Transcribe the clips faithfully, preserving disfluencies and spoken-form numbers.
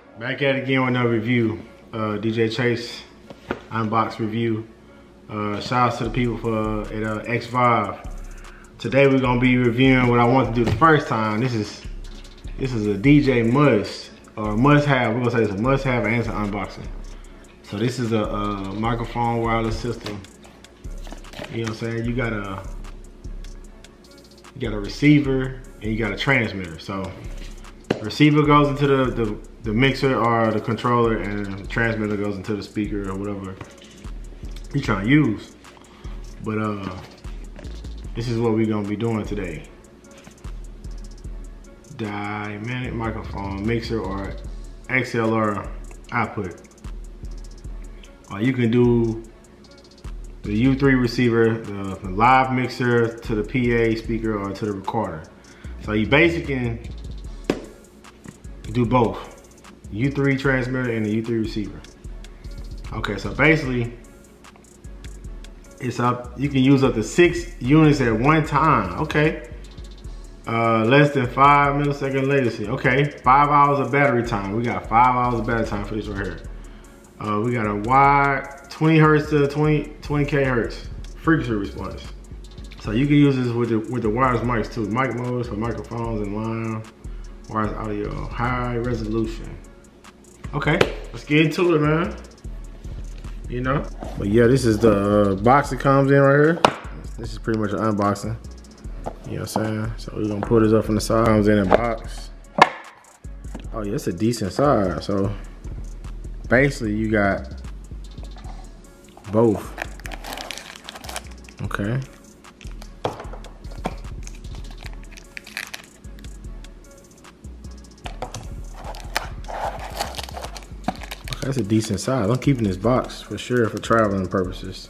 Back at it again with another review. Uh, D J Chase unbox review. Uh, shout out to the people for at uh, X Vive. Today we're gonna be reviewing what I wanted to do the first time. This is this is a D J must or must have. We're gonna say it's a must have and it's an unboxing. So this is a, a microphone wireless system. You know what I'm saying? You got a you got a receiver and you got a transmitter. So the receiver goes into the, the the mixer or the controller, and the transmitter goes into the speaker or whatever you're trying to use. But uh, this is what we're gonna be doing today. Dynamic microphone mixer or X L R output. Or you can do the U three receiver, the, the live mixer to the P A speaker or to the recorder. So you basically can do both. U three transmitter and the U three receiver. Okay, so basically, it's up. You can use up to six units at one time. Okay, uh, less than five millisecond latency. Okay, five hours of battery time. We got five hours of battery time for this right here. Uh, we got a wide twenty hertz to twenty K hertz frequency response. So you can use this with the with the wireless mics too. Mic modes for microphones and line wireless audio, high resolution. Okay, let's get into it, man. You know? But yeah, this is the uh, box that comes in right here. This is pretty much an unboxing. You know what I'm saying? So we're gonna pull this up from the side. Comes in a box. Oh yeah, it's a decent size. So basically you got both. Okay. That's a decent size. I'm keeping this box for sure for traveling purposes.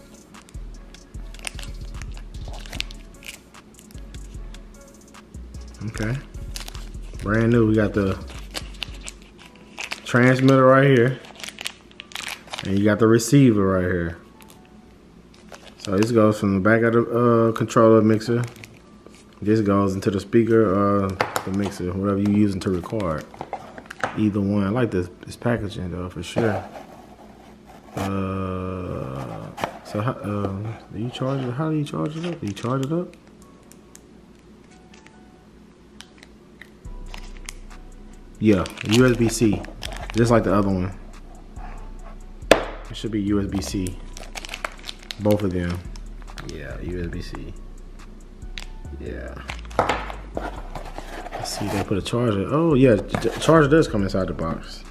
Okay. Brand new. We got the transmitter right here. And you got the receiver right here. So this goes from the back of the uh, controller mixer. This goes into the speaker or the mixer, whatever you're using to record. Either one. I like this, this packaging though, for sure. Uh, so how, uh, do you charge it? How do you charge it up? Do you charge it up? Yeah, U S B C, just like the other one. It should be U S B C. Both of them. Yeah, U S B C. Yeah. Let's see, they put a charger. Oh yeah, the charger does come inside the box.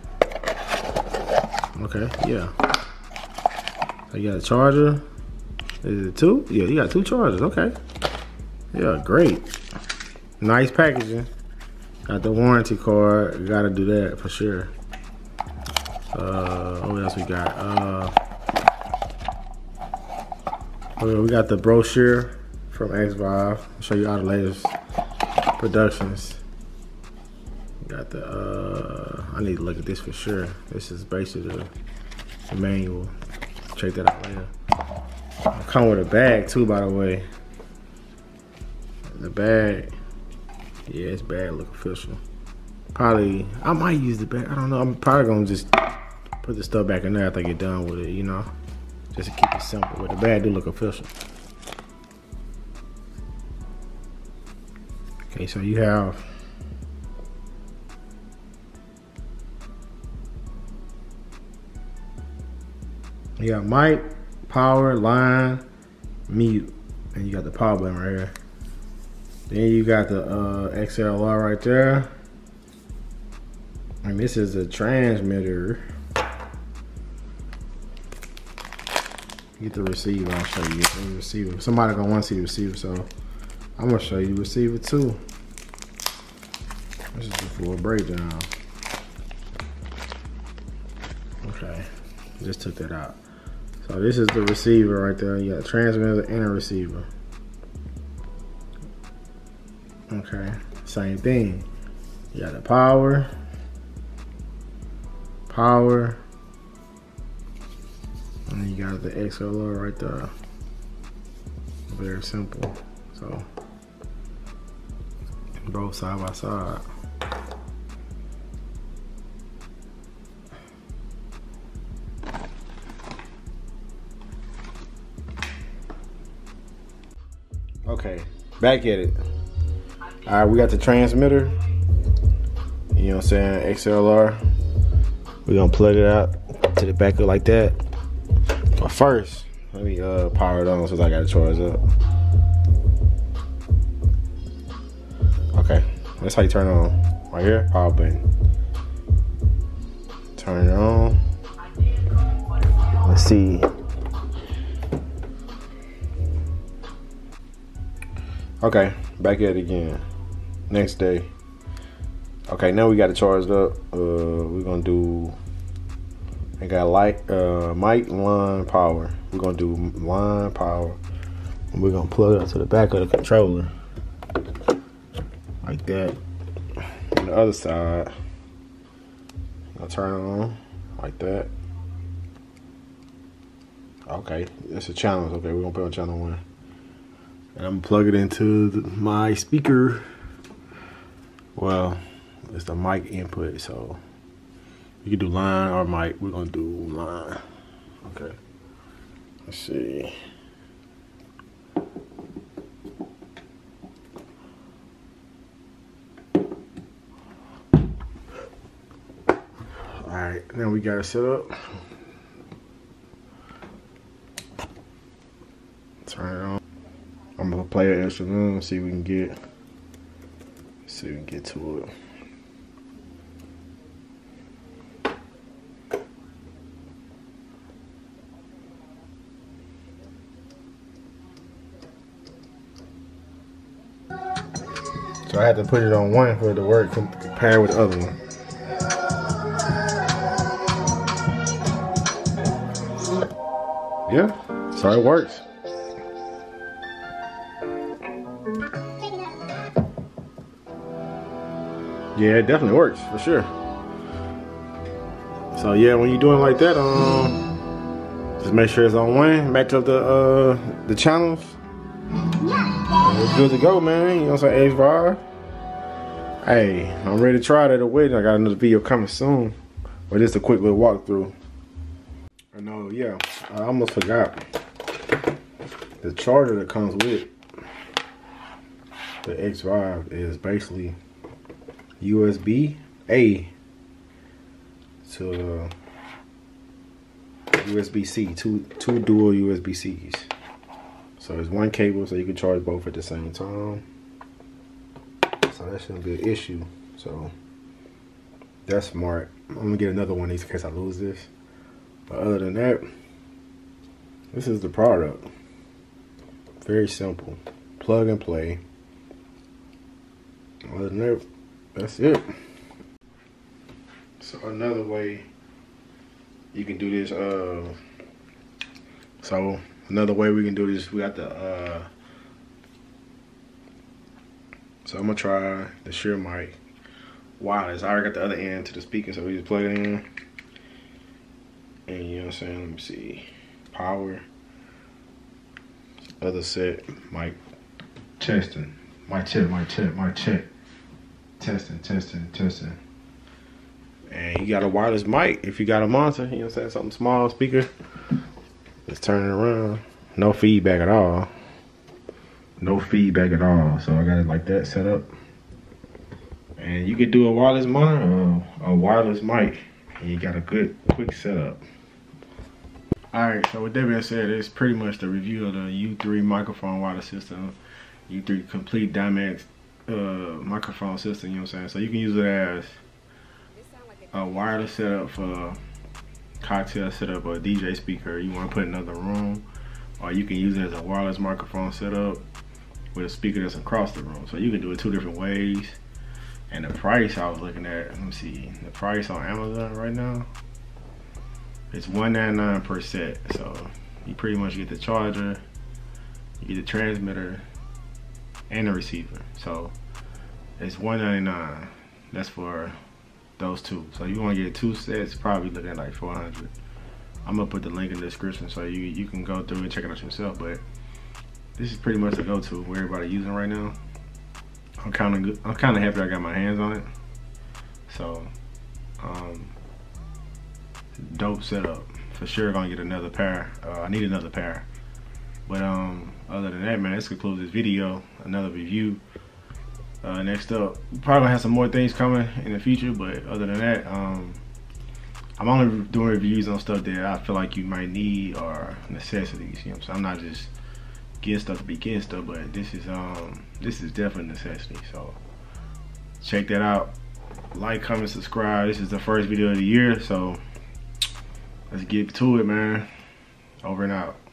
Okay, yeah. So you got a charger. Is it two? Yeah, you got two chargers. Okay. Yeah, great. Nice packaging. Got the warranty card. Got to do that for sure. Uh, what else we got? Uh, oh, we got the brochure from X Vive. I'll show you all the latest productions. Got the uh I need to look at this for sure. This is basically the, the manual. Check that out later. I come with a bag too, by the way. The bag, yeah, it's bag look official. Probably I might use the bag. I don't know. I'm probably gonna just put the stuff back in there after I get done with it, you know, just to keep it simple. But the bag do look official. Okay, so you have you got mic, power, line, mute, and you got the power button right here. Then you got the uh, X L R right there, and this is a transmitter. Get the receiver. I'll show you the receiver. Somebody gonna want to see the receiver, so I'm gonna show you the receiver too. This is the full breakdown. Okay, just took that out. So this is the receiver right there. You got a transmitter and a receiver. Okay, same thing. You got the power, power, and you got the X L R right there. Very simple. So both side by side. Okay, back at it. All right, we got the transmitter. You know what I'm saying? X L R. We're gonna plug it out to the back up like that. But first, let me uh, power it on since I gotta charge up. Okay, that's how you turn it on. Right here, power button. Turn it on. Let's see. Okay, back at it again. Next day. Okay, now we got it charged up. Uh, we're gonna do. I got light, uh, mic, line, power. We're gonna do line, power. And we're gonna plug it up to the back of the controller, like that. On the other side, I'll turn it on, like that. Okay, that's a channel. Okay, we're gonna put on channel one. And I'm gonna plug it into the, my speaker. Well, it's the mic input, so you can do line or mic. We're gonna do line. Okay. Let's see. All right, now we got it set up. Turn it on. I'm gonna play an instrument, see if we can get, see if we can get to it. So I had to put it on one for it to work compared with the other one. Yeah, so it works. Yeah, it definitely works for sure. So yeah, when you're doing like that, um, just make sure it's on one. Match up the uh the channels. It's good to go, man. You know what I'm saying? XVIVE. Hey, I'm ready to try that away. I got another video coming soon, but just a quick little walkthrough. I know, yeah, I almost forgot. The charger that comes with the XVIVE is basically U S B A to U S B C, two two dual U S B Cs. So there's one cable, so you can charge both at the same time. So that shouldn't be an issue. So that's smart. I'm gonna get another one of these in case I lose this. But other than that, this is the product. Very simple. Plug and play. Other than that, that's it. So another way you can do this, uh, so another way we can do this, we got the, uh, so I'm gonna try the Shure mic wireless. I already got the other end to the speaker, so we just plug it in. And you know what I'm saying, let me see, power, other set, mic, testing, mic check, mic check, mic check, testing, testing, testing. And you got a wireless mic if you got a monitor, you know what I'm saying, something small speaker. Just turn it around. No feedback at all. No feedback at all. So I got it like that set up. And you could do a wireless monitor or a wireless mic. And you got a good quick setup. Alright, so with that being said, it's pretty much the review of the U three microphone wireless system. U three complete dynamic uh, microphone system, you know what I'm saying? So you can use it as a wireless setup for cocktail setup or a D J speaker. You want to put in another room, or you can use it as a wireless microphone setup with a speaker that's across the room. So you can do it two different ways. And the price I was looking at, let me see, the price on Amazon right now, it's one ninety-nine per set. So you pretty much get the charger, you get the transmitter, and the receiver. So it's one ninety-nine. That's for those two. So you want to get two sets, probably looking at like four hundred. I'm gonna put the link in the description so you you can go through and check it out yourself. But this is pretty much the go-to where everybody using right now. I'm kind of good. I'm kind of happy I got my hands on it. So, um, dope setup for sure. Gonna get another pair. Uh, I need another pair, but um, other than that, man, this concludes this video. Another review. Uh, next up, probably gonna have some more things coming in the future, but other than that, um, I'm only doing reviews on stuff that I feel like you might need or necessities. You know what I'm saying? I'm not just getting stuff to be getting stuff, but this is um this is definitely a necessity. So check that out. Like, comment, subscribe. This is the first video of the year, so let's get to it, man. Over and out.